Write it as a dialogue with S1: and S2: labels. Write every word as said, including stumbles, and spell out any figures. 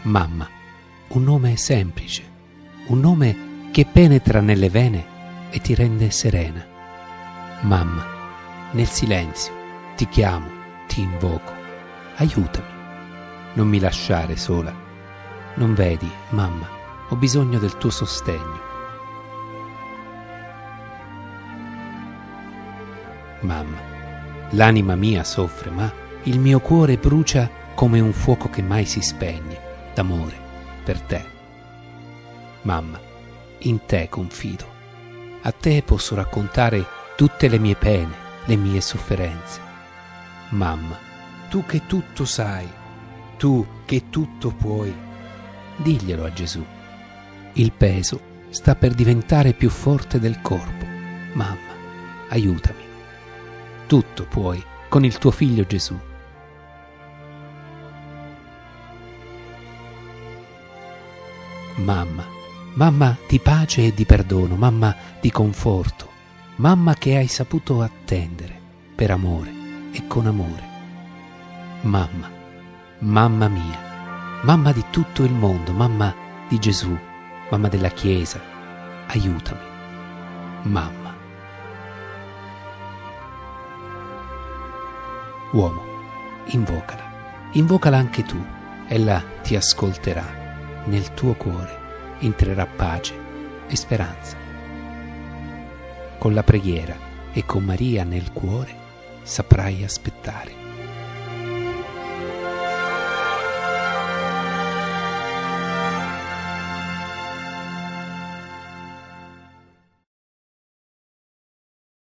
S1: Mamma, un nome semplice, un nome che penetra nelle vene e ti rende serena. Mamma, nel silenzio ti chiamo, ti invoco, aiutami, non mi lasciare sola. Non vedi, mamma, ho bisogno del tuo sostegno. Mamma, l'anima mia soffre, ma il mio cuore brucia come un fuoco che mai si spegne, d'amore per te. Mamma, in te confido. A te posso raccontare tutte le mie pene, le mie sofferenze. Mamma, tu che tutto sai, tu che tutto puoi, diglielo a Gesù. Il peso sta per diventare più forte del corpo. Mamma, aiutami. Tutto puoi con il tuo figlio Gesù. Mamma, mamma di pace e di perdono, mamma di conforto, mamma che hai saputo attendere per amore e con amore. Mamma, mamma mia, mamma di tutto il mondo, mamma di Gesù, mamma della Chiesa, aiutami, mamma. Uomo, invocala, invocala anche tu, ella ti ascolterà, nel tuo cuore entrerà pace e speranza. Con la preghiera e con Maria nel cuore saprai aspettare.